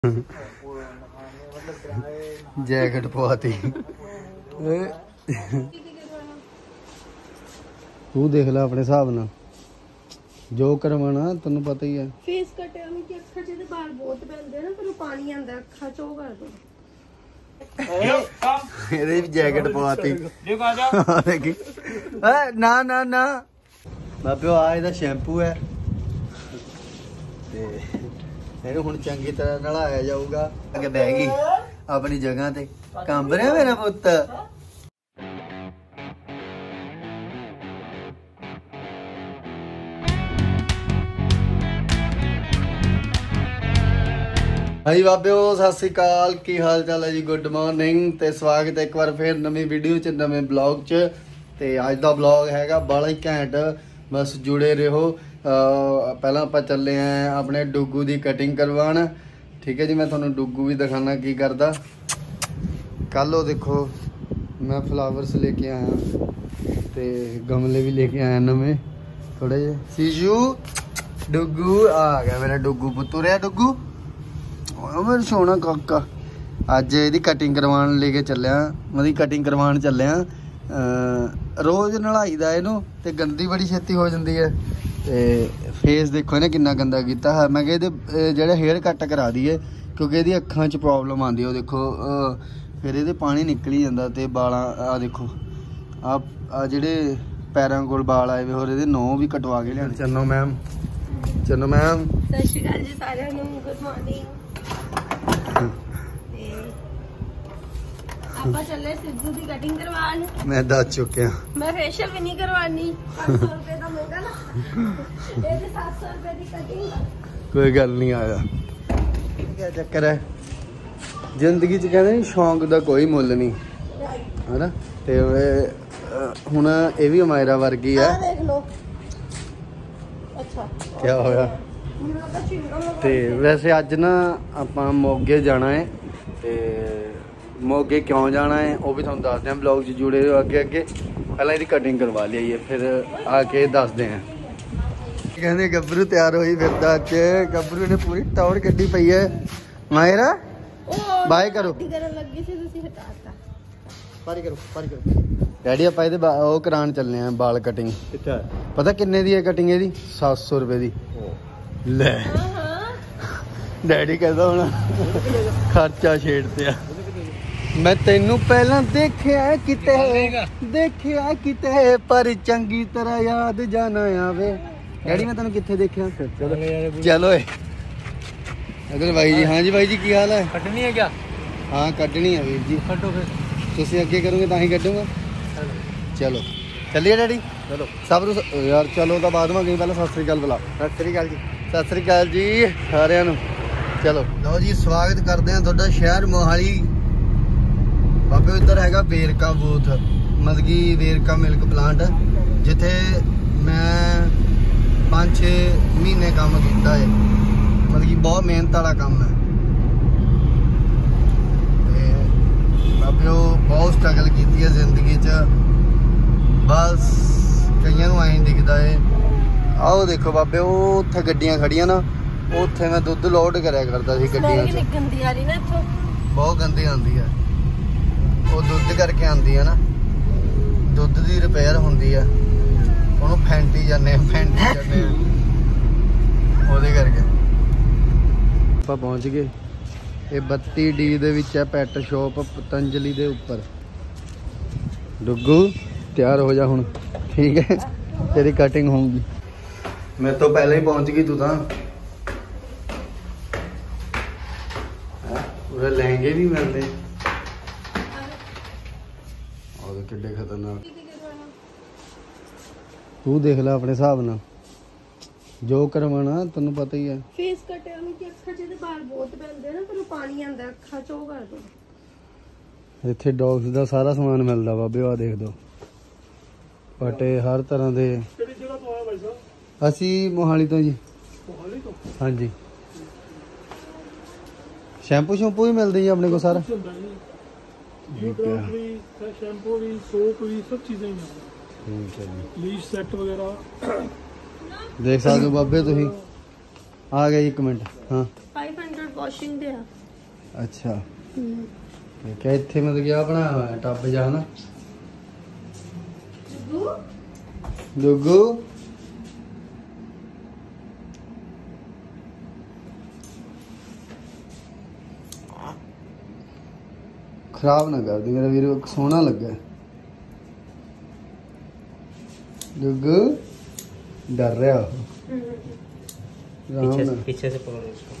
Jacket पवाती। तू देख ला अपने हिसाब ना जो करवाना तेन पता ही है। फेस कटिया में कि अखा च बाल बहुत पैंदे ना फिर पानी आंदा अखा च ओ कर दो। ਇਹਦੇ ਵੀ ਜੈਕਟ ਪਵਾਤੀ। ਦੇਖੀ ਨਾ ਨਾ ਨਾ ਬਾਬਿਓ ਆ ਇਹਦਾ ਸ਼ੈਂਪੂ ਹੈ ਤੇ ਇਹਨੂੰ ਹੁਣ ਚੰਗੀ ਤਰ੍ਹਾਂ ਨਲਾਇਆ ਜਾਊਗਾ। ਅੱਗੇ ਬਹਿ ਗਈ ਆਪਣੀ ਜਗ੍ਹਾ ਤੇ। ਕੰਬ ਰਿਹਾ ਮੇਰਾ ਪੁੱਤ। ਹਾਂਜੀ ਬਾਬਿਓ ਸਤਿ ਸ੍ਰੀ ਅਕਾਲ, ਕੀ ਹਾਲ ਚਾਲ ਹੈ ਜੀ? ਗੁੱਡ ਮਾਰਨਿੰਗ ਤੇ ਸਵਾਗਤ ਹੈ ਇੱਕ ਵਾਰ ਫਿਰ ਨਵੀਂ ਵੀਡੀਓ ਚ, ਨਵੇਂ ਬਲੌਗ ਚ। ਤੇ ਅੱਜ ਦਾ ਬਲੌਗ ਹੈਗਾ ਬੜਾ ਹੀ ਘੈਂਟ, ਬਸ ਜੁੜੇ ਰਹੋ। ਪਹਿਲਾਂ ਆਪਾਂ ਚੱਲੇ ਆਂ ਆਪਣੇ ਡੁੱਗੂ ਦੀ ਕਟਿੰਗ ਕਰਵਾਉਣ। ਠੀਕ ਹੈ ਜੀ, ਮੈਂ ਤੁਹਾਨੂੰ ਡੁੱਗੂ ਵੀ ਦਿਖਾਣਾ ਕੀ ਕਰਦਾ। ਕੱਲ ਉਹ ਦੇਖੋ ਮੈਂ ਫਲਾਵਰਸ ਲੈ ਕੇ ਆਇਆ ਤੇ ਗਮਲੇ ਵੀ ਲੈ ਕੇ ਆਇਆ ਨਵੇਂ ਥੋੜੇ ਜਿਹੇ। ਸੀਜੂ ਡੁੱਗੂ ਆ ਗਿਆ ਮੇਰਾ ਡੁੱਗੂ ਪੁੱਤੂ ਰਿਹਾ। ਡੁੱਗੂ मेरा सोना काका अज ਇਹਦੀ कटिंग करवाने लेके ਚੱਲਿਆ। ਮਤਲਬ कटिंग करवाने ਚੱਲਿਆ। रोज ਨਲਾਈਦਾ ਇਹਨੂੰ ਤੇ ਗੰਦੀ ਬੜੀ ਛੇਤੀ ਹੋ ਜਾਂਦੀ ਹੈ। ਤੇ ਫੇਸ ਦੇਖੋ ਇਹਨੇ ਕਿੰਨਾ ਗੰਦਾ ਕੀਤਾ ਹੈ। ਮੈਂ ਕਿਹਾ ਇਹਦੇ ਜਿਹੜਾ ਹੇਅਰ ਕੱਟ ਕਰਾ ਦਈਏ ਕਿਉਂਕਿ ਇਹਦੀ ਅੱਖਾਂ 'ਚ ਪ੍ਰੋਬਲਮ ਆਉਂਦੀ ਹੈ। ਉਹ ਦੇਖੋ ਫਿਰ ਇਹਦੇ ਪਾਣੀ ਨਿਕਲ ਹੀ ਜਾਂਦਾ ਤੇ ਵਾਲਾਂ ਆ ਦੇਖੋ ਆ ਜਿਹੜੇ ਪੈਰਾਂ ਕੋਲ ਵਾਲ ਆਏ ਵੇ ਹੋਰ ਇਹਦੇ ਨੌ ਵੀ ਕਟਵਾ ਕੇ ਲਿਆਣੇ। ਚੰਨੋ ਮੈਮ, ਚੰਨੋ ਮੈਮ ਸਤਿ ਸ਼੍ਰੀ ਅਕਾਲ ਜੀ ਸਾਰਿਆਂ ਨੂੰ, ਗੁੱਡ ਮਾਰਨਿੰਗ। ਆਪਾਂ ਚੱਲੇ ਸਿੱਧੂ ਦੀ ਕਟਿੰਗ ਕਰਵਾਉਣ। ਮੈਂ ਦੱਸ ਚੁੱਕਿਆ ਮੈਂ ਫੇਸ਼ੀਅਲ ਵੀ ਨਹੀਂ ਕਰਵਾਨੀ। 500 ਰੁਪਏ ਦਾ ਮਹਿੰਗਾ ਨਾ, ਇਹਦੇ 700 ਰੁਪਏ ਦੀ ਕਟਿੰਗ। ਕੋਈ ਗੱਲ ਨਹੀਂ ਆਇਆ। ਕੀ ਚੱਕਰ ਹੈ ਜ਼ਿੰਦਗੀ 'ਚ, ਕਹਿੰਦੇ ਨਹੀਂ ਸ਼ੌਂਕ ਦਾ ਕੋਈ ਮੁੱਲ ਨਹੀਂ ਹੈ ਨਾ। ਤੇ ਹੁਣ ਇਹ ਵੀ ਅਮਾਇਰਾ ਵਰਗੀ ਆ। ਦੇਖ ਲਓ। ਅੱਛਾ ਕੀ ਹੋਇਆ? ਤੇ ਵੈਸੇ ਅੱਜ ਨਾ ਆਪਾਂ ਮੋਗੇ ਜਾਣਾ ਹੈ ਤੇ ਮੋਗੇ ਕਿਉਂ ਜਾਣਾ ਹੈ ਉਹ ਵੀ ਤੁਹਾਨੂੰ ਦੱਸਦੇ ਹਾਂ। ਬਲੌਗ 'ਚ ਜੁੜੇ ਰਹੋ ਅੱਗੇ ਅੱਗੇ। ਪਹਿਲਾਂ ਇਹਦੀ ਕਟਿੰਗ ਕਰਵਾ ਲਈਏ ਫਿਰ ਆ ਕੇ ਦੱਸਦੇ ਹਾਂ। ਕਹਿੰਦੇ ਗੱਭਰੂ ਤਿਆਰ ਹੋਈ ਫਿਰਦਾ ਅੱਜ। ਗੱਭਰੂ ਨੇ ਪੂਰੀ ਟੌਰ ਕੱਢੀ ਪਈ ਹੈ। ਮਾਇਰਾ ਬਾਏ ਕਰੋ। ਕਰਨ ਲੱਗੀ ਸੀ ਤੁਸੀਂ ਹਟਾਤਾ। ਪਾਰੀ ਕਰੋ, ਪਾਰੀ ਕਰੋ। ਡੈਡੀ ਆਪਾਂ ਇਹਦੇ ਉਹ ਕਰਾਉਣ ਚੱਲੇ ਆ ਵਾਲ ਕਟਿੰਗ। ਕਿੱਥੇ ਪਤਾ ਕਿੰਨੇ ਦੀ ਹੈ ਕਟਿੰਗ ਇਹਦੀ? 700 ਰੁਪਏ ਦੀ। ਲੈ ਡੈਡੀ ਕਹਿੰਦਾ ਹੁਣ ਖਰਚਾ ਛੇੜਦੇ ਆ। ਮੈਂ ਤੈਨੂੰ ਪਹਿਲਾਂ ਦੇਖਿਆ ਕਿਤੇ ਪਰ ਚੰਗੀ ਤਰ੍ਹਾਂ ਯਾਦ ਜਾਣਾ ਆਵੇ। ਡੈਡੀ ਮੈਂ ਤੈਨੂੰ ਕਿੱਥੇ ਦੇਖਿਆ? ਚਲੋ ਅਗਰ ਭਾਈ ਜੀ। हाँ जी भाई जी की हाल है? कटनी है क्या? हाँ कटनी है वीर जी। कटो फिर तुम अगे करोगे तो ही कटूंगा। चलो चलिए डैडी। चलो सब यार चलो तो बाद में गई पहले सत श्री अकाल बुला। सत श्री अकाल जी। सत श्री अकाल जी सारिਆਂ ਨੂੰ। चलो लो जी स्वागत करते हैं ਤੁਹਾਡਾ शहर मोहाली। बाबे इधर हैगा वेरका बूथ, मतलब कि वेरका मिल्क प्लांट, जिथे मैं 5-6 महीने काम किया है। मतलब कि बहुत मेहनत वाला काम है। बाबे बहुत स्ट्रगल की है जिंदगी च। बस कईयां नूं ऐं दिखता है। आओ देखो बाबे उत्थे गड्डियां खड़ियां ना, उत्थे मैं दुध लोड करया करता सी गड्डियां च। गंदी आ रही ना इत्थों, बहुत गंदी आंदी है। वो दुध करके आंदी है ना, दुध दी रिपेयर होंदी है, ਉਹਨੂੰ ਫੈਂਟੀ ਜਾਂਦੇ ਉਹਦੇ ਕਰਕੇ। ਆਪਾਂ ਪਹੁੰਚ ਗਏ। ਇਹ 32D ਦੇ ਵਿੱਚ ਹੈ ਪੈਟ ਸ਼ੋਪ ਪਤੰਜਲੀ ਦੇ ਉੱਪਰ। ਡੁੱਗੂ ਤਿਆਰ ਹੋ ਜਾ ਹੁਣ, ਠੀਕ ਹੈ? ਤੇਰੀ ਕਟਿੰਗ ਹੋਊਗੀ। ਮੈਂ ਤੋਂ ਪਹਿਲਾਂ ਹੀ ਪਹੁੰਚ ਗਈ ਤੂੰ ਤਾਂ। ਉਹਦੇ ਲਹਿੰਗੇ ਵੀ ਮਿਲਦੇ ਉਹਦੇ ਕਿੱਡੇ ਖਤਰਨਾਕ। ਤੂੰ ਦੇਖ ਲੈ ਆਪਣੇ ਹਿਸਾਬ ਨਾਲ ਜੋ ਕਰਵਾਣਾ ਤੈਨੂੰ ਪਤਾ ਹੀ ਹੈ। ਫੇਸ ਕਟਿਆ में कि ਅੱਖਾਂ 'ਚ ਬਾਲ ਬਹੁਤ ਪੈਂਦੇ ਨਾ ਫਿਰ ਪਾਣੀ ਆਂਦਾ ਅੱਖਾਂ 'ਚ ਉਹ ਕਰ ਦੋ। ਇੱਥੇ ਡੌਗਸ ਦਾ ਸਾਰਾ ਸਮਾਨ ਮਿਲਦਾ ਬਾਬੇ। ਆ ਦੇਖ ਦੋ ਪਟੇ ਹਰ ਤਰ੍ਹਾਂ ਦੇ। ਕਿਹੜੀ ਜਗ੍ਹਾ ਤੋਂ ਆਇਆ ਭਾਈ ਸਾਹਿਬ? ਅਸੀਂ ਮੋਹਾਲੀ ਤੋਂ ਜੀ। ਮੋਹਾਲੀ ਤੋਂ? ਹਾਂਜੀ। ਸ਼ੈਂਪੂ ਸ਼ੈਂਪੂ ਵੀ ਮਿਲਦੇ ਜੀ ਆਪਣੇ ਕੋਲ ਸਾਰਾ। शैम्पू भी, सोप भी, सब चीजें ही हैं। ठीक है जी। लीश सेट वगैरह देख सकते हो बाबे तुम। आ गए 1 मिनट। हाँ 500 ਵਾਸ਼ਿੰਗ ਦੇ ਆ ਅੱਛਾ ਠੀਕ ਹੈ। ਇੱਥੇ ਮਤਲਬ ਕਿ ਆ ਬਣਾਇਆ ਹੋਇਆ ਟੱਬ ਜਿਹਾ ਹਨਾ। ਦੁੱਗੂ ਖਰਾਬ ਨਾ ਕਰਦੀ ਮੇਰਾ ਵੀਰ, ਸੋਹਣਾ ਲੱਗਾ। दुग्गू डर रहा हो पीछे से पकड़ो इसको।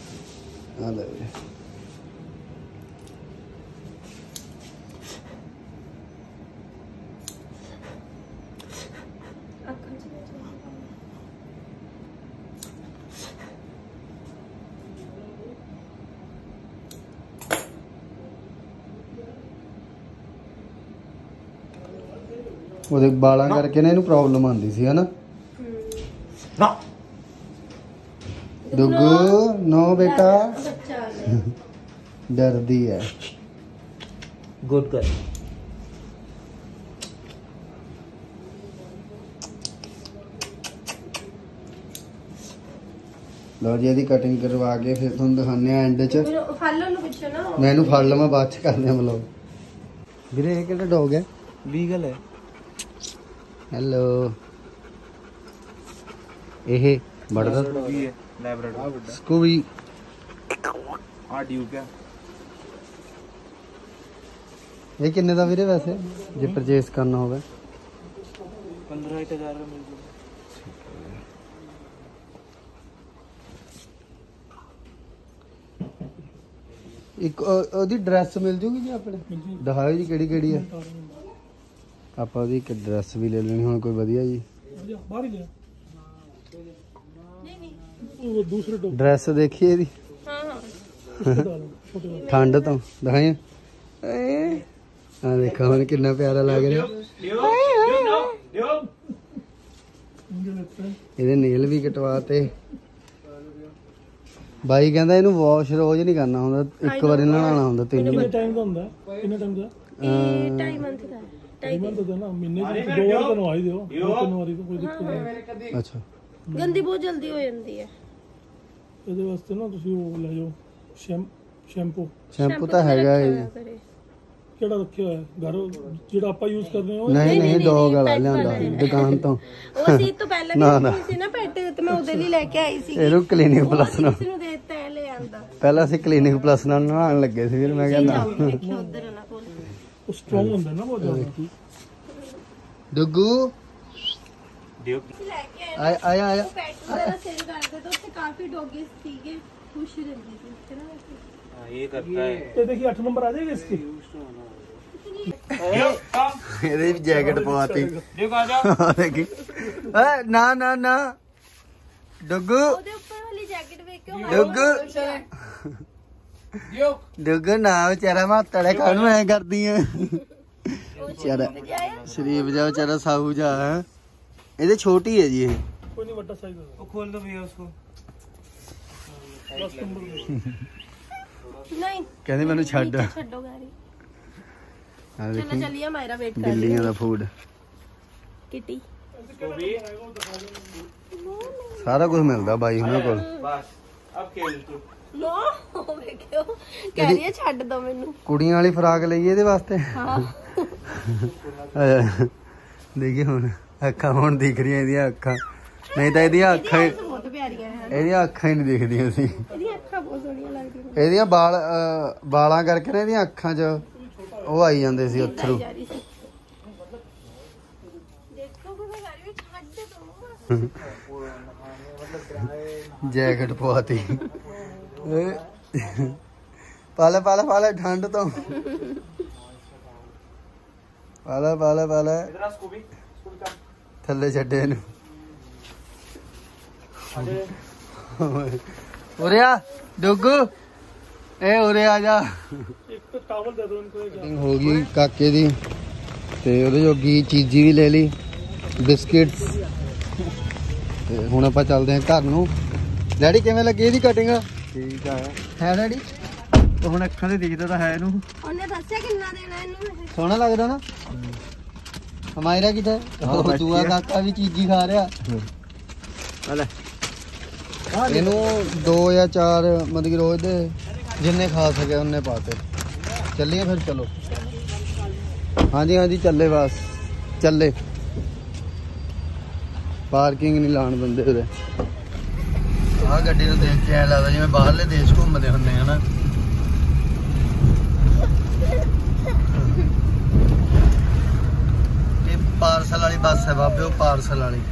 ਉਹਦੇ ਬਾਲਾਂ ਕਰਕੇ ਨਾ ਇਹਨੂੰ ਪ੍ਰੋਬਲਮ ਆਉਂਦੀ ਸੀ ਹਨਾ। ਨਾ ਦੁੱਗੂ ਨੋ ਬੇਟਾ ਬੱਚਾ ਆ ਗਿਆ ਡਰਦੀ ਹੈ। Good girl. ਲਓ ਜੀ ਇਹਦੀ ਕਟਿੰਗ ਕਰਵਾ ਕੇ ਫਿਰ ਤੁਹਾਨੂੰ ਦਿਖਾਉਂਦੇ ਆ ਐਂਡ 'ਚ। ਮੈਨੂੰ ਫੜ ਲਓ ਨੂੰ ਪਿੱਛੇ ਨਾ ਮੈਂ ਇਹਨੂੰ ਫੜ ਲਵਾਂ ਬਾਅਦ 'ਚ ਕਰਦੇ ਆ ਵਲੋਗ। ਵੀਰੇ ਇਹ ਕਿਹੜਾ ਡੌਗ ਹੈ? बीगल है। ਹੈਲੋ ਇਹ ਬੜਦਾ भी है लैब्राडोर। ਸਕੂਬੀ आ ड्यूक है। ਇਹ ਕਿੰਨੇ ਦਾ ਵੀਰੇ ਵੈਸੇ ਜੇ ਪਰਚੇਸ ਕਰਨਾ ਹੋਵੇ? 15,000 में मिल जाएगा। ਇੱਕ ਉਹਦੀ ਡਰੈਸ ਮਿਲ ਜੂਗੀ ਜੀ ਆਪਣੇ? ਦਿਖਾਓ ਜੀ ਕਿਹੜੀ ਕਿਹੜੀ ਹੈ। ਆਪਾਂ ਉਹਦੀ ਇੱਕ ਡਰੈਸ ਵੀ ਲੈ ਲੈਣੀ ਹੁਣ ਕੋਈ ਵਧੀਆ ਜੀ। बाहर ही लिया ਨਹੀਂ ਨਹੀਂ वो दूसरे डॉग ਡਰੈਸ ਦੇਖੀਏ ਇਹਦੀ ਹਾਂ ਹਾਂ डालो छोटे वाले। ਠੰਡ ਤੋਂ ਦਿਖਾਈ ਆ ਦੇਖੋ ਹੁਣ ਕਿੰਨਾ ਪਿਆਰਾ ਲੱਗ ਰਿਹਾ। मुझे लगता है ਇਹਦੇ ਨੇਲ ਵੀ ਕਟਵਾਤੇ। ਬਾਈ ਕਹਿੰਦਾ ਇਹਨੂੰ ਵਾਸ਼ ਰੋਜ਼ ਨਹੀਂ ਕਰਨਾ ਹੁੰਦਾ, ਇੱਕ ਵਾਰੀ ਨਹਾਉਣਾ ਹੁੰਦਾ 3 कितने ਮਹੀਨੇ। टाइम का होता है? कितने टाइम का? ਇਹ 2.5 ਮੰਥ ਦਾ ਹੈ। टाइम तो देना महीने में 2 बार तो नहवा ही दो। 2-3 बारी तो कोई दिक्कत नहीं। ਅੱਛਾ ਗੰਦੀ ਬਹੁਤ ਜਲਦੀ ਹੋ ਜਾਂਦੀ ਹੈ। ਇਹਦੇ ਵਾਸਤੇ ਨਾ ਤੁਸੀਂ ਉਹ ਲੈ ਜਾਓ ਸ਼ੈਂਪੂ। ਸ਼ੈਂਪੂ ਤਾਂ ਹੈਗਾ ਜੀ। ਕਿਹੜਾ ਰੱਖਿਆ ਹੋਇਆ ਘਰ ਜਿਹੜਾ ਆਪਾਂ ਯੂਜ਼ ਕਰਦੇ ਹਾਂ? ਨਹੀਂ ਨਹੀਂ ਡੌਗ ਵਾਲਾ ਲਿਆਂਦਾ ਦੁਕਾਨ ਤੋਂ। ਉਹ ਸੀ ਤੋਂ ਪਹਿਲਾਂ ਵੀ ਸੀ ਨਾ ਪੈਟ ਤੇ ਮੈਂ ਉਹਦੇ ਲਈ ਲੈ ਕੇ ਆਈ ਸੀ। ਇਹਨੂੰ ਕਲੀਨਿਕ ਪਲੱਸ ਨਾਲ ਕਿਸੇ ਨੂੰ ਦੇ ਦਿੱਤਾ ਹੈ ਲੈ ਆਂਦਾ। ਪਹਿਲਾਂ ਅਸੀਂ ਕਲੀਨਿਕ ਪਲੱਸ ਨਾਲ ਨਹਾਉਣ ਲੱਗੇ ਸੀ, ਫਿਰ ਮੈਂ ਕਹਿੰਦਾ ਦੇਖਿਓ ਉਧਰ ਨਾ ਕੋਲ ਉਹ ਸਟਰੋਂਗ ਹੁੰਦਾ ਨਾ ਬਹੁਤ ਜ਼ਿਆਦਾ। ਦੁੱਗੂ ड्यूक ਲੈ ਕੇ ਆਏ ਆਇਆ ਆਇਆ ਆਇਆ। ਪੈਟ ਵਗੈਰਾ ਸੇਲ ਕਰਦੇ ਤਾਂ ਉੱਥੇ ਕਾਫੀ ਡੌਗੀਜ਼ ਸੀਗੇ, ਖੁਸ਼ ਰਹਿੰਦੇ ਸੀ ਉੱਥੇ ਨਾ। हाँ, ये करता है। ये देखिए 8 नंबर आ जाएगा इसकी। ਇਹਦੇ ਵੀ ਜੈਕਟ ਪਵਾਤੀ। ड्यूक आ जाओ। ਦੇਖੀ ਨਾ ਨਾ ਨਾ ਦੁੱਗੂ ਉਹਦੇ ਉੱਪਰ ਵਾਲੀ ਜੈਕਟ ਵੇਖ ਕੇ ਦੁੱਗੂ ਦੁੱਗੂ ਨਾ ਵਿਚਾਰਾ ਮਾਤੜੇ ਕਾਹਨੂੰ ਐ ਕਰਦੀ ਐ? ਵਿਚਾਰਾ ਸ਼ਰੀਫ ਜਾ ਵਿਚਾਰਾ ਸਾਊ ਜਾ ਹੈ। ਇਹਦੇ ਛੋਟੀ ਹੈ ਜੀ ਇਹ। कोई नहीं बड़ा साइज है। वो खोल दो भैया उसको। 10 नंबर ਨਹੀਂ ਕਹਿੰਦੀ ਮੈਨੂੰ ਛੱਡ। ਛੱਡੋ ਗਾੜੀ। ਆ ਚਲੋ ਦੇਖੀ ਚੱਲੀਏ ਮਾਇਰਾ ਵੇਟ ਕਰ ਬਿੱਲੀਆਂ ਦਾ ਫੂਡ ਕਿਟੀ। ਸਾਰਾ ਕੁਝ ਮਿਲਦਾ ਬਾਈ ਉਹਨਾਂ ਕੋਲ। बस अब खेल तू। ਨੋ ਵੇਖਿਓ ਕਹਿ ਰਹੀ ਹੈ ਛੱਡ ਦੋ ਮੈਨੂੰ। ਕੁੜੀਆਂ ਵਾਲੀ ਫਰਾਕ ਲਈ ਇਹਦੇ ਵਾਸਤੇ। ਹਾਂ ਦੇਖੀ ਹੁਣ ਅੱਖਾਂ ਹੁਣ ਦਿਖ ਰਹੀਆਂ ਇਹਦੀਆਂ ਅੱਖਾਂ, ਨਹੀਂ ਤਾਂ ਇਹਦੀਆਂ ਅੱਖਾਂ ਬਹੁਤ ਪਿਆਰੀਆਂ ਹਨ। ਇਹਦੀਆਂ ਅੱਖਾਂ ਹੀ ਨਹੀਂ ਦਿਖਦੀਆਂ ਸੀ। ਇਹਦੀਆਂ ਅੱਖਾਂ ਬਹੁਤ ਸੋਹਣੀਆਂ ਲੱਗਦੀਆਂ ਨੇ। ਇਹਦੀਆਂ ਵਾਲਾਂ ਕਰਕੇ ਨਾ ਇਹਦੀਆਂ ਅੱਖਾਂ 'ਚ ਉਹ ਆਈ ਜਾਂਦੇ ਸੀ ਅਥਰੂ। ਜਾ ਰਹੀ ਸੀ। ਦੇਖੋ ਕੋਈ ਗਾੜੀ ਵਿੱਚ ਛੱਡ ਦੋ। ਜੈਕਟ ਪਵਾਤੀ। ਪਾਲੇ ਪਾਲੇ ਪਾਲੇ ਠੰਡ ਤੋਂ ਪਾਲੇ ਪਾਲੇ ਪਾਲੇ इधर आ स्कूबी। स्कूबी का। ਥੱਲੇ ਛੱਡੇ ਇਹਨੂੰ। ਉਰੇ ਆ ਡੁੱਗੂ, ਇਹ ਉਰੇ ਆ ਜਾ। एक तो टॉवल दे दो इनको। एक ਹੋ ਗਈ ਕਾਕੇ ਦੀ ਤੇ ਉਹਦੇ ਜੋਗੀ ਚੀਜ਼ੀ ਵੀ ਲੈ ਲਈ, ਬਿਸਕਿਟਸ। ਤੇ ਹੁਣ ਆਪਾਂ ਚੱਲਦੇ ਹਾਂ ਘਰ ਨੂੰ। ਡੈਡੀ ਕਿਵੇਂ ਲੱਗੀ ਇਹਦੀ ਕਟਿੰਗ? ਠੀਕ ਆ ਹੈ ਡੈਡੀ? ਉਹ ਹੁਣ ਅੱਖਾਂ ਤੇ ਦਿਖਦਾ ਤਾਂ ਹੈ ਇਹਨੂੰ। ਉਹਨੇ ਦੱਸਿਆ ਕਿੰਨਾ ਦੇਣਾ ਇਹਨੂੰ। ਸੋਹਣਾ ਲੱਗਦਾ ਨਾ। ਹਮਾਇਰਾ ਕਿੱਥੇ? ਉਹ ਦੂਆ ਕਾਕਾ ਵੀ ਚੀਜ਼ੀ ਖਾ ਰਿਹਾ। ਇਹਨੂੰ 2 ਜਾਂ 4 ਮਤਲਬ ਕਿ ਰੋਜ਼ ਦੇ जिन्ने खा सके उन्ने पाते। चलिए फिर चलो। हाँ जी चले बस चले। पार्किंग नहीं लाण दिंदे उरे। आह गड्डी नूं देख के ऐ लगदा जिवें बाहरले देश घूमदे हुंदे हैं ना। ये पार्सल वाली बस है बाबे, पार्सल वाली।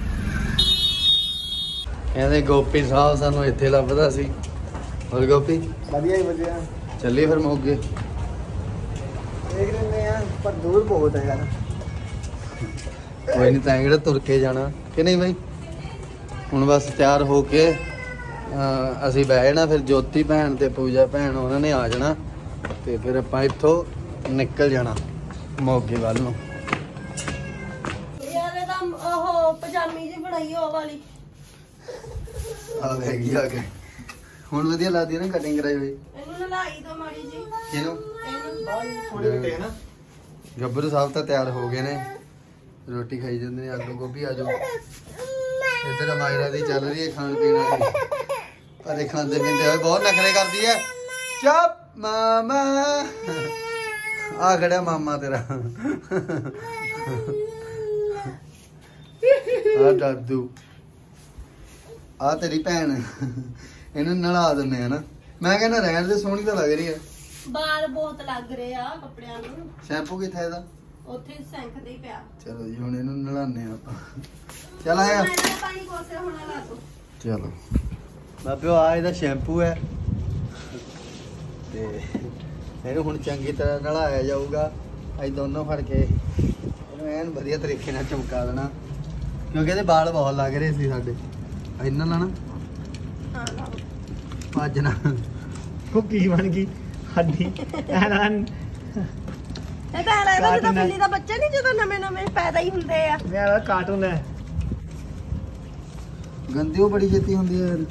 कहते गोपी साहब सानू इत्थे लभदा सी। और गोपी ਵਧੀਆ ਹੀ ਵਧੀਆ। ਚੱਲੀਏ ਫਿਰ ਮੋਗੇ। ਦੇਖ ਲੈਂਦੇ ਆ ਪਰ ਦੂਰ ਬਹੁਤ ਹੈ ਯਾਰ। ਕੋਈ ਨਹੀਂ, ਤਾਂ ਕਿਹੜਾ ਤੁਰ ਕੇ ਜਾਣਾ ਕਿ ਨਹੀਂ ਬਾਈ। ਹੁਣ ਬਸ ਤਿਆਰ ਹੋ ਕੇ ਅਸੀਂ ਬਹਿ ਜਾਣਾ, ਫਿਰ ਜੋਤੀ ਭੈਣ ਤੇ ਪੂਜਾ ਭੈਣ ਉਹਨਾਂ ਨੇ ਆ ਜਾਣਾ ਤੇ ਫਿਰ ਆਪਾਂ ਇੱਥੋਂ ਨਿਕਲ ਜਾਣਾ ਮੋਗੇ ਵੱਲ ਨੂੰ। ਯਾਰ ਇਹਦਾ ਉਹ ਪਜਾਮੀ ਜਿਹੀ ਬਣਾਈ ਉਹ ਵਾਲੀ ਆ ਹੈਗੀ ਆ ਕੇ ਹੁਣ ਵਧੀਆ ਲੱਗਦੀ ਹੈ ਨਾ ਕਟਿੰਗ ਕਰਾਈ ਹੋਈ। ਇਹਨੂੰ ਨਲਾਈ ਤੋਂ ਮਾੜੀ ਜੀ ਕਿਹਨੂੰ? ਇਹਨੂੰ ਥੋੜੀ ਕਿਤੇ ਹੈ ਨਾ। ਗੱਭਰੂ ਸਾਹਿਬ ਤਾਂ ਤਿਆਰ ਹੋ ਗਏ ਨੇ, ਰੋਟੀ ਖਾਈ ਜਾਂਦੇ ਨੇ। ਆਲੂ ਗੋਭੀ ਆ ਜਾਓ। ਇੱਧਰ ਮਾਇਰਾ ਦੀ ਚੱਲ ਰਹੀ ਹੈ ਖਾਣ ਪੀਣ ਵਾਲੀ, ਪਰ ਇਹ ਖਾਂਦੇ ਪੀਂਦੇ ਹੋਏ ਬਹੁਤ ਨਖਰੇ ਕਰਦੀ ਹੈ। ਚੁੱਪ ਮਾਮਾ, ਆ ਖੜਿਆ ਮਾਮਾ ਤੇਰਾ। ਆ ਦਾਦੂ, ਆ ਤੇਰੀ ਭੈਣ। ਇਹਨੂੰ ਨਲਾ ਦਿੰਦੇ ਆ ਨਾ। ਮੈਂ ਕਹਿੰਦਾ ਰਹਿਣ ਦੇ, ਸੋਹਣੀ ਤਾਂ ਲੱਗ ਰਹੀ ਹੈ। ਬਾਲ ਬਹੁਤ ਲੱਗ ਰਹੇ ਆ ਕੱਪੜਿਆਂ ਨੂੰ। ਸ਼ੈਂਪੂ ਕਿੱਥੇ ਇਹਦਾ? ਉੱਥੇ ਸਿੰਕ ਤੇ ਹੀ ਪਿਆ। ਚਲੋ ਜੀ ਹੁਣ ਇਹਨੂੰ ਨਲਾਉਂਦੇ ਆ ਆਪਾਂ। ਚੱਲ ਆਇਆ ਮੈਂ ਪਾਣੀ ਕੋਸੇ ਹੋਣਾ ਲਾ ਦੋ। ਚਲੋ ਬਾਬਿਓ, ਆ ਇਹਦਾ ਸ਼ੈਂਪੂ ਹੈ ਤੇ ਇਹਨੂੰ ਹੁਣ ਚੰਗੀ ਤਰ੍ਹਾਂ ਨਲਾਇਆ ਜਾਊਗਾ। ਅਸੀਂ ਦੋਨੋਂ ਫੜ ਕੇ ਇਹਨੂੰ ਐਨ ਵਧੀਆ ਤਰੀਕੇ ਨਾਲ ਚਮਕਾ ਦੇਣਾ, ਕਿਉਂਕਿ ਇਹਦੇ ਵਾਲ ਬਹੁਤ ਲੱਗ ਰਹੇ ਸੀ ਸਾਡੇ। ਇਹਨਾਂ ਲਾਣਾ ਹਾਂ ਲਾ ਭੱਜਣਾ। ਉਹ ਕੀ ਬਣ ਗਈ ਹੱਡੀ ਐਨ। ਇਹ ਤਾਂ ਲੱਗਦਾ ਜਿੱਦਾਂ ਬਿੱਲੀ ਦਾ ਬੱਚਾ ਨਹੀਂ, ਜਦੋਂ ਨਵੇਂ ਪੈਦਾ ਹੀ ਹੁੰਦੇ ਆ। ਮੇਰਾ ਕਾਰਟੂਨ ਹੈ। ਗੰਦੀ ਉਹ ਬੜੀ ਛੇਤੀ ਹੁੰਦੀ ਹੈ ਯਾਰ।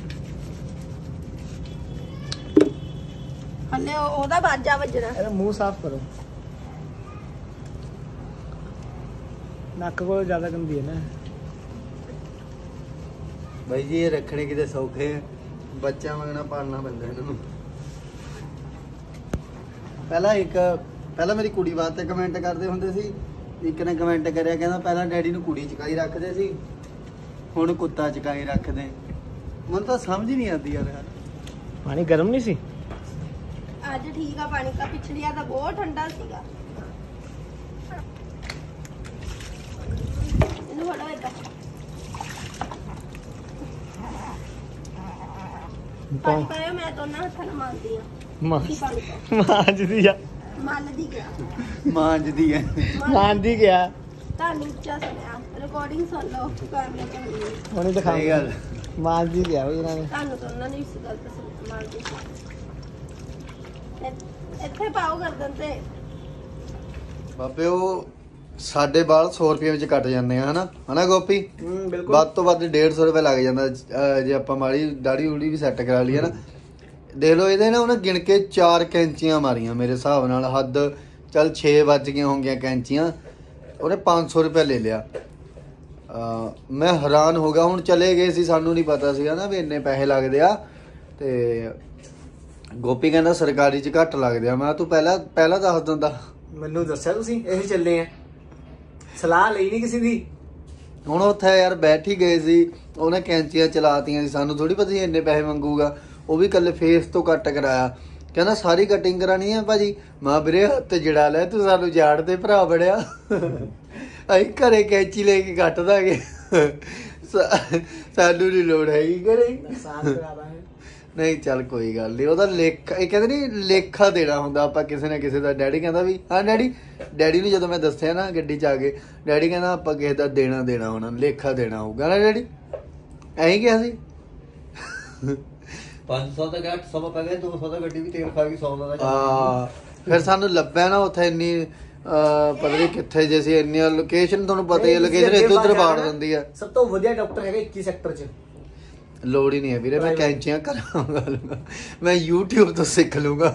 ਹੱਲੇ ਉਹਦਾ ਬਾਜਾ ਵੱਜਣਾ। ਇਹਦਾ ਮੂੰਹ ਸਾਫ਼ ਕਰੋ। ਨੱਕ ਕੋਲ ਜ਼ਿਆਦਾ ਗੰਦੀ ਹੈ ਨਾ। ਬਾਈ ਜੀ ਇਹ ਰੱਖਣੇ ਕਿਤੇ ਸੌਖੇ ਆ, ਬੱਚਾ ਮੰਗਣਾ ਪਾਲਣਾ ਪੈਂਦਾ ਇਹਨਾਂ ਨੂੰ। ਪਹਿਲਾਂ ਮੇਰੀ ਕੁੜੀ ਵਾਸਤੇ ਕਮੈਂਟ ਕਰਦੇ ਹੁੰਦੇ ਸੀ। ਇੱਕ ਨੇ ਕਮੈਂਟ ਕਰਿਆ, ਕਹਿੰਦਾ ਪਹਿਲਾਂ ਡੈਡੀ ਨੂੰ ਕੁੜੀ ਚਕਾਈ ਰੱਖਦੇ ਸੀ, ਹੁਣ ਕੁੱਤਾ ਚਕਾਈ ਰੱਖਦੇ। ਮੈਨੂੰ ਤਾਂ ਸਮਝ ਹੀ ਨਹੀਂ ਆਉਂਦੀ ਯਾਰ। ਪਾਣੀ ਗਰਮ ਨਹੀਂ ਸੀ ਅੱਜ ਠੀਕ ਆ ਪਾਣੀ ਦਾ, ਪਿਛਲੀਆਂ ਤਾਂ ਬਹੁਤ ਠੰਡਾ ਸੀਗਾ। ਇਹਨੂੰ ਫੜੋ ਏਦਾਂ। ਪਾਣੀ ਪਾਇਓ, ਮੈਂ ਤਾਂ ਉਹਨਾਂ ਹੱਥਾਂ ਨਾਲ ਮਾਰਦੀ ਆ। ਮਾਂਜਦੀ ਆ। ਮੰਨਦੀ ਗਿਆ ਮਾਂਜਦੀ ਹੈ। ਮਾਂਜਦੀ ਗਿਆ। ਤੁਹਾਨੂੰ ਉੱਚਾ ਸੁਣਿਆ, ਰਿਕਾਰਡਿੰਗ ਸੁਣ ਲਓ ਕੈਮਰੇ ਤੇ ਹੁੰਦੀ ਹੈ। ਉਹਨੇ ਤਾਂ ਸਹੀ ਗੱਲ। ਮਾਂਜਦੀ ਗਿਆ ਉਹ ਇਹਨਾਂ ਨੇ। ਤੁਹਾਨੂੰ ਤਾਂ ਉਹਨਾਂ ਨੇ ਇਸ ਗੱਲ ਤੇ ਮਾਰਦੀ। ਇੱਥੇ ਪਾਓ ਗਰਦਨ ਤੇ। ਬਾਬੇ ਉਹ ਸਾਡੇ ਵਾਲ 100 ਰੁਪਏ ਵਿੱਚ ਕੱਟ ਜਾਂਦੇ ਆ, ਹਨਾ ਗੋਪੀ? ਬਿਲਕੁਲ। ਵੱਧ ਤੋਂ ਵੱਧ 150 ਰੁਪਏ ਲੱਗ ਜਾਂਦਾ ਜੇ ਆਪਾਂ ਮਾੜੀ ਦਾੜੀ ਉੜੀ ਵੀ ਸੈੱਟ ਕਰਾ ਲਈ ਹੈ ਨਾ। ਦੇਖ ਲਓ ਇਹਦੇ ਨਾ ਉਹਨੇ ਗਿਣ ਕੇ 4 ਕੈਂਚੀਆਂ ਮਾਰੀਆਂ ਮੇਰੇ ਹਿਸਾਬ ਨਾਲ। ਹੱਦ ਚੱਲ 6 ਵੱਜ ਗਈਆਂ ਹੋਣਗੀਆਂ ਕੈਂਚੀਆਂ। ਉਹਨੇ 500 ਰੁਪਏ ਲੈ ਲਿਆ। ਮੈਂ ਹੈਰਾਨ ਹੋ ਗਿਆ। ਹੁਣ ਚਲੇ ਗਏ ਸੀ, ਸਾਨੂੰ ਨਹੀਂ ਪਤਾ ਸੀਗਾ ਨਾ ਵੀ ਇੰਨੇ ਪੈਸੇ ਲੱਗਦੇ ਆ। ਤੇ ਗੋਪੀ ਕਹਿੰਦਾ ਸਰਕਾਰੀ 'ਚ ਘੱਟ ਲੱਗਦੇ ਆ। ਮੈਂ ਤੂੰ ਪਹਿਲਾਂ ਦੱਸ ਦਿੰਦਾ। ਮੈਨੂੰ ਦੱਸਿਆ ਤੁਸੀਂ ਇਹ ਚੱਲੇ ਆ, ਸਲਾਹ ਲਈ ਨਹੀਂ ਕਿਸੇ ਦੀ। ਹੁਣ ਉੱਥੇ ਯਾਰ ਬੈਠ ਹੀ ਗਏ ਸੀ, ਉਹਨੇ ਕੈਂਚੀਆਂ ਚਲਾਤੀਆਂ ਸੀ। ਸਾਨੂੰ ਥੋੜੀ ਪਤਾ ਸੀ ਇੰਨੇ ਪੈਸੇ ਮੰਗੂਗਾ। ਉਹ ਵੀ ਇਕੱਲੇ ਫੇਸ ਤੋਂ ਕੱਟ ਕਰਾਇਆ। ਕਹਿੰਦਾ ਸਾਰੀ ਕਟਿੰਗ ਕਰਾਣੀ ਹੈ ਭਾਜੀ। ਮਾਂ ਵੀਰੇ ਹੱਥ ਜੜਾ ਲੈ, ਤੂੰ ਸਾਨੂੰ ਜਾੜ ਦੇ ਭਰਾ ਬੜਿਆ। ਅਸੀਂ ਘਰੇ ਕੈਂਚੀ ਲੈ ਕੇ ਕੱਟ ਦਾਂਗੇ, ਸਾਨੂੰ ਨਹੀਂ ਲੋੜ ਹੈਗੀ ਘਰੇ। ਨਹੀਂ ਚੱਲ ਕੋਈ ਗੱਲ ਨਹੀਂ। ਉਹਦਾ ਲੇਖਾ, ਇਹ ਕਹਿੰਦੇ ਨਹੀਂ ਲੇਖਾ ਦੇਣਾ ਹੁੰਦਾ ਆਪਾਂ ਕਿਸੇ ਨਾ ਕਿਸੇ ਦਾ। ਡੈਡੀ ਕਹਿੰਦਾ ਵੀ ਹਾਂ ਡੈਡੀ ਨੂੰ ਜਦੋਂ ਮੈਂ ਦੱਸਿਆ ਨਾ ਗੱਡੀ 'ਚ ਆ ਕੇ, ਡੈਡੀ ਕਹਿੰਦਾ ਆਪਾਂ ਕਿਸੇ ਦਾ ਦੇਣਾ ਹੋਣਾ, ਲੇਖਾ ਦੇਣਾ ਹੋਊਗਾ ਨਾ ਡੈਡੀ? ਐਂ ਕਿਹਾ ਸੀ। 500 ਦਾ ਘੱਟ 100 ਪੈ ਗਿਆ, 200 ਦਾ ਗੱਡੀ ਵੀ ਤੇਲ ਖਾ ਗਈ, 100 ਦਾ। ਫਿਰ ਸਾਨੂੰ ਲੱਭਿਆ ਨਾ ਉੱਥੇ ਇੰਨੀ ਪਤਾ ਨਹੀਂ ਕਿੱਥੇ ਜੇ ਸੀ। ਇੰਨੀਆਂ ਲੋਕੇਸ਼ਨ ਤੁਹਾਨੂੰ ਪਤਾ ਹੀ ਹੈ, ਲੋਕੇਸ਼ਨ ਇੱਧਰ ਉੱਧਰ ਬਾੜ ਦਿੰਦੀ ਆ। ਸਭ ਤੋਂ ਵਧੀਆ ਡਾਕਟਰ ਹੈਗਾ 21 ਸੈਕਟਰ 'ਚ। ਲੋੜ ਹੀ ਨਹੀਂ ਹੈ ਵੀਰੇ, ਮੈਂ ਕੈਂਚੀਆਂ ਕਰਾਂਗਾ, ਮੈਂ YouTube ਤੋਂ ਸਿੱਖ ਲੂੰਗਾ।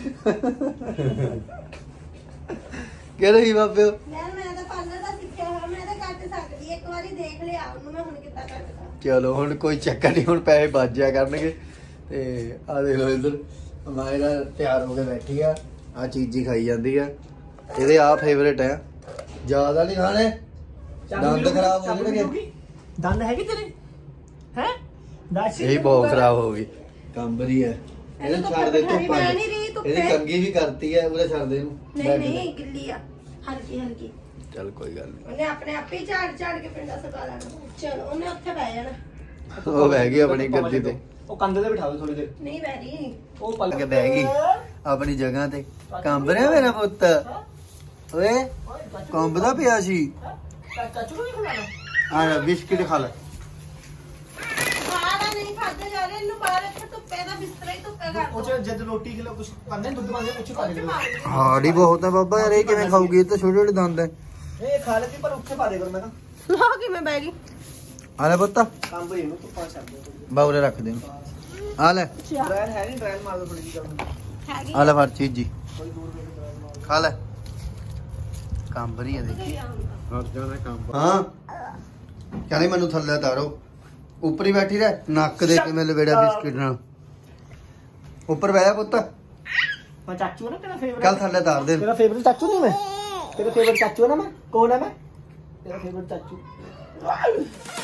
ਕਹਿ ਰਹੀ ਬਾਬੇ ਮੈਂ ਤਾਂ ਪਾਰਲਰ ਦਾ ਸਿੱਖਿਆ ਹੋਇਆ, ਮੈਂ ਤਾਂ ਕੱਟ ਸਕਦੀ। ਇੱਕ ਵਾਰੀ ਦੇਖ ਲਿਆ ਉਹਨੂੰ ਮੈਂ, ਹੁਣ ਕਿੱਦਾਂ ਕੱਟਦਾ। ਚਲੋ ਹੁਣ ਕੋਈ ਚੱਕਰ ਨਹੀਂ, ਹੁਣ ਪੈਸੇ ਬਚ ਜਾ ਕਰਨਗੇ। ਤੇ ਆ ਦੇਖ ਲਓ ਇੱਧਰ ਮਾਇਰਾ ਤਿਆਰ ਹੋ ਕੇ ਬੈਠੀ ਆ ਚੀਜ਼ ਹੀ ਖਾਈ ਜਾਂਦੀ ਆ ਇਹਦੇ ਆ ਫੇਵਰੇਟ ਆ ਜ਼ਿਆਦਾ ਨਹੀਂ ਖਾਣੇ ਦੰਦ ਖਰਾਬ ਹੋ ਜਾਣਗੇ ਦੰਦ ਹੈਗੇ ਤੇਰੇ ਹੈ ਦੱਸ ਇਹ ਬਹੁਤ ਖਰਾਬ ਹੋ ਗਈ ਕੰਬਰੀ ਹੈ ਇਹਨੂੰ ਛੱਡ ਦੇ ਧੁੱਪਾਂ ਮੈਂ ਨਹੀਂ ਰਹੀ ਧੁੱਪੇ। ਇਹਦੀ ਕੰਗੀ ਵੀ ਕਰਤੀ ਹੈ ਉਹਦੇ ਛੱਡ ਦੇ ਇਹਨੂੰ ਨਹੀਂ ਨਹੀਂ ਗਿੱਲੀ ਆ ਹਲਕੀ ਹਲਕੀ ਚੱਲ ਕੋਈ ਗੱਲ ਨਹੀਂ ਉਹਨੇ ਆਪਣੇ ਆਪ ਹੀ ਝਾੜ ਕੇ ਪਿੰਡਾ ਸਕਾ ਲੈਣਾ ਚਲੋ ਉਹਨੇ ਉੱਥੇ ਬਹਿ ਜਾਣਾ ਉਹ ਬਹਿ ਗਈ ਆਪਣੀ ਗੱਦੀ ਤੇ ਉਹ ਕੰਧ ਤੇ ਬਿਠਾਓ ਥੋੜੀ ਦੇਰ ਨਹੀਂ ਬਹਿ ਰਹੀ ਉਹ ਪਲ ਕੇ ਬਹਿ ਗਈ ਆਪਣੀ ਜਗ੍ਹਾ ਤੇ ਕੰਬ ਰਿਹਾ ਮੇਰਾ ਪੁੱਤ ਓਏ ਕੰਬਦਾ ਪਿਆ ਸੀ ਚਾਚੂ ਨੂੰ ਵੀ ਖਿਲਾਣਾ ਆ ਬਿਸਕਿਟ ਖਾ ਲੈ ਬਾਹਰ ਨਹੀਂ ਖਾਦੇ ਜਾ ਰਹੇ ਇਹਨੂੰ ਬਾਹਰ ਇੱਥੇ ਧੁੱਪੇ ਦਾ ਬਿਸਤਰਾ ਹੀ ਧੁੱਪੇ ਕਰ ਉਹ ਜਦ ਰੋਟੀ ਖਿਲਾ ਕੁਝ ਕਰਨੇ ਦੁੱਧ ਪਾਉਂਦੇ ਕੁਝ ਪਾ ਦੇ ਹਾੜੀ ਬਹੁਤ ਹੈ ਬਾਬਾ ਯਾਰ ਇਹ ਕਿਵੇਂ ਖਾਊਗੀ ਇਹ ਤਾਂ ਛੋਟੇ ਛੋਟੇ ਦੰਦ ਹੈ ਇਹ ਖਾ ਲੈਂਦੀ ਪਰ ਉੱਥੇ ਪਾ ਦੇ ਕਰੋ ਮੈਂ ਤਾਂ ਲਾ ਕਿਵੇਂ ਬਹਿ ਗਈ ਆ ਲੈ ਪੁੱਤ ਕੰਮ ਭਈ ਨੂੰ ਤੂੰ ਪਾ ਛੱਡ ਦੇ ਬਾਉਰੇ ਰੱਖ ਦੇ ਆ ਲੈ ਟ੍ਰਾਇਲ ਹੈ ਨਹੀਂ ਟ੍ਰਾਇਲ ਮਾਰ ਦੋ ਥੋੜੀ ਜਿਹੀ ਗੱਲ ਹੈਗੀ ਆ ਲੈ ਫੜ ਚੀਜ਼ ਜੀ ਖਾ ਲੈ ਕੰਬਰੀ ਹੈ ਦੇਖੀ ਹਾਂ ਕਹਿੰਦੀ ਮੈਨੂੰ ਥੱਲੇ ਉਤਾਰੋ ਉੱਪਰ ਹੀ ਬੈਠੀ ਰਹਿ ਨੱਕ ਦੇ ਕੇ ਮੈਂ ਲਵੇੜਾ ਬਿਸਕਿਟ ਨਾਲ ਉੱਪਰ ਬਹਿ ਜਾ ਪੁੱਤ ਮੈਂ ਚਾਚੂ ਨਾ ਤੇਰਾ ਫੇਵਰਟ ਕੱਲ ਥੱਲੇ ਉਤਾਰ ਦੇ ਤੇਰਾ ਫੇਵਰਟ ਚਾਚੂ ਨਹੀਂ ਮੈਂ ਤੇਰਾ ਫੇਵਰਟ ਚਾਚੂ ਹੈ ਨਾ ਮੈਂ ਕੌਣ ਹੈ ਮੈਂ ਤੇਰਾ ਫੇਵਰਟ ਚਾਚੂ